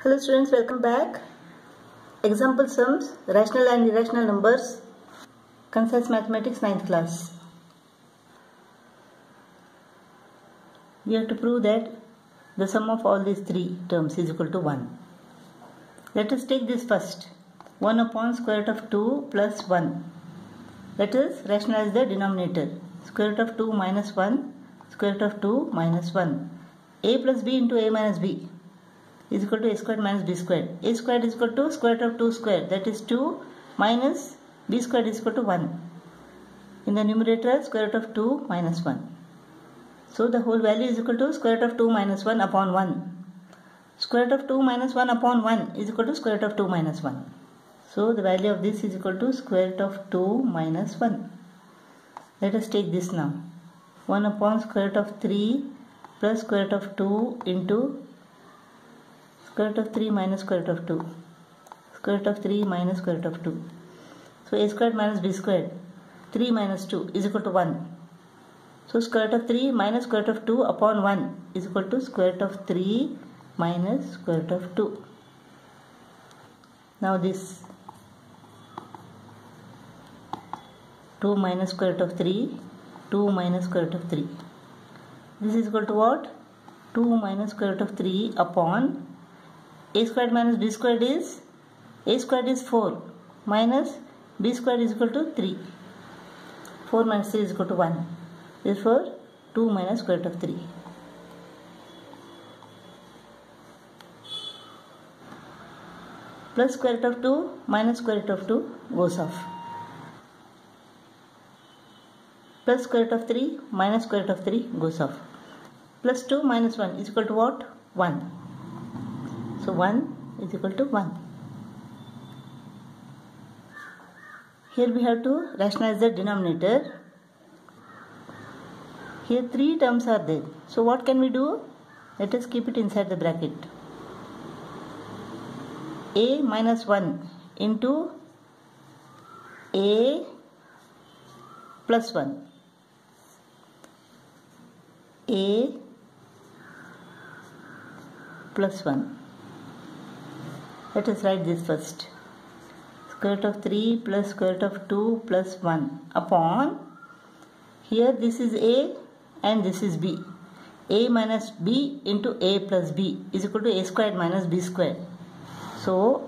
Hello students, welcome back. Example sums, rational and irrational numbers, Concise Mathematics 9th class. We have to prove that the sum of all these three terms is equal to 1. Let us take this first. 1 upon square root of 2 plus 1. Let us rationalize the denominator. Square root of 2 minus 1, square root of 2 minus 1. A plus b into a minus b is equal to a squared minus b squared. A squared is equal to square root of 2 squared, that is 2 minus b squared is equal to 1. In the numerator, square root of 2 minus 1. So the whole value is equal to square root of 2 minus 1 upon 1. Square root of 2 minus 1 upon 1 is equal to square root of 2 minus 1. So the value of this is equal to square root of 2 minus 1. Let us take this now. 1 upon square root of 3 plus square root of 2 into square root of 3 minus square root of 2. Square root of 3 minus square root of 2. So a squared minus b squared. 3 minus 2 is equal to 1. So square root of 3 minus square root of 2 upon 1 is equal to square root of 3 minus square root of 2. Now this 2 minus square root of 3, 2 minus square root of 3. This is equal to what? 2 minus square root of 3 upon a squared minus b squared is, a squared is 4 minus b squared is equal to 3. 4 minus 3 is equal to 1. Therefore, 2 minus square root of 3. Plus square root of 2 minus square root of 2 goes off. Plus square root of 3 minus square root of 3 goes off. Plus 2 minus 1 is equal to what? 1. So 1 is equal to 1. Here we have to rationalize the denominator. Here 3 terms are there. So what can we do? Let us keep it inside the bracket. A minus 1 into A plus 1. A plus 1. Let us write this first. Square root of 3 plus square root of 2 plus 1 upon, here this is A and this is B. A minus B into A plus B is equal to A squared minus B squared. So,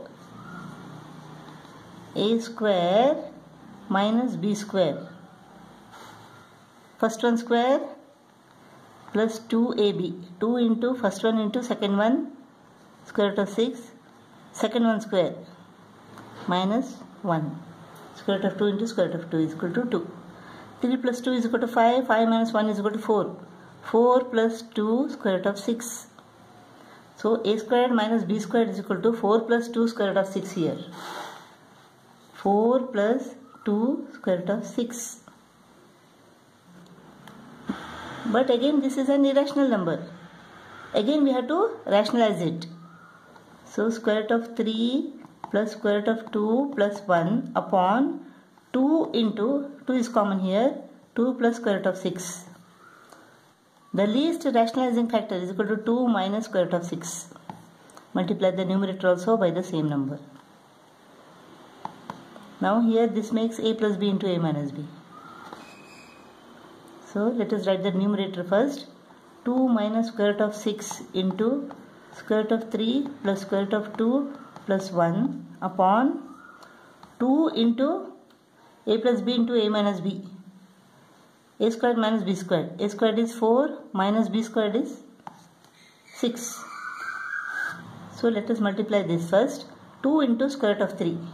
A square minus B square. First one square plus 2AB. 2 into first one into second one, square root of 6. Second one square minus 1. Square root of 2 into square root of 2 is equal to 2. 3 plus 2 is equal to 5. 5 minus 1 is equal to 4. 4 plus 2 square root of 6. So a squared minus b squared is equal to 4 plus 2 square root of 6 here. 4 plus 2 square root of 6. But again this is an irrational number. Again we have to rationalize it. So square root of 3 plus square root of 2 plus 1 upon 2 into, 2 is common here, 2 plus square root of 6. The least rationalizing factor is equal to 2 minus square root of 6. Multiply the numerator also by the same number. Now here this makes a plus b into a minus b. So let us write the numerator first. 2 minus square root of 6 into square root of 3 plus square root of 2 plus 1 upon 2 into a plus b into a minus b. A squared minus b squared. A squared is 4 minus b squared is 6. So let us multiply this first. 2 into square root of 3.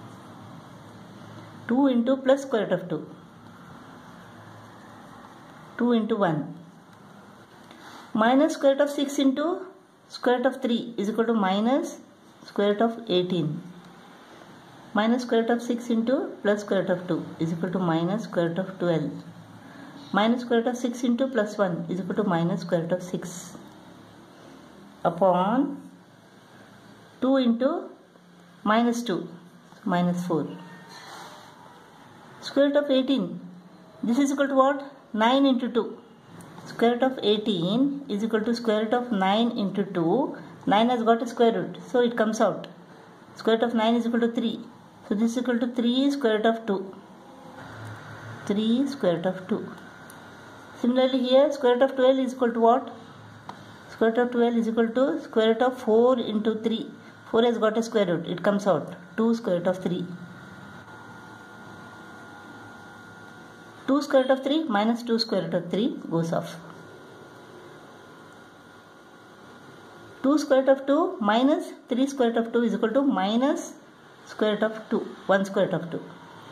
2 into plus square root of 2. 2 into 1. Minus square root of 6 into square root of 3 is equal to minus square root of 18. Minus square root of 6 into plus square root of 2 is equal to minus square root of 12. Minus square root of 6 into plus 1 is equal to minus square root of 6. Upon 2 into minus 2, minus 4. Square root of 18. This is equal to what? 9 into 2. Square root of 18 is equal to square root of 9 into 2. 9 has got a square root, so it comes out. Square root of 9 is equal to 3. So this is equal to 3 square root of 2. 3 square root of 2. Similarly here, square root of 12 is equal to what? Square root of 12 is equal to square root of 4 into 3. 4 has got a square root. It comes out. 2 square root of 3. 2 square root of 3 minus 2 square root of 3 goes off. 2 square root of 2 minus 3 square root of 2 is equal to minus square root of 2. 1 square root of 2.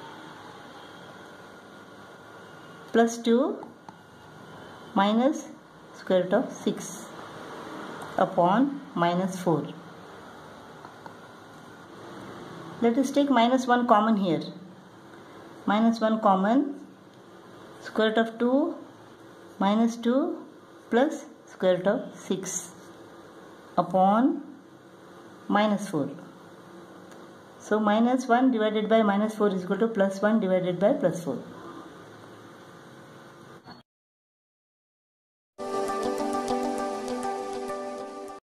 Plus 2 minus square root of 6 upon minus 4. Let us take minus 1 common here. Minus 1 common. Square root of 2 minus 2 plus square root of 6 upon minus 4. So minus 1 divided by minus 4 is equal to plus 1 divided by plus 4.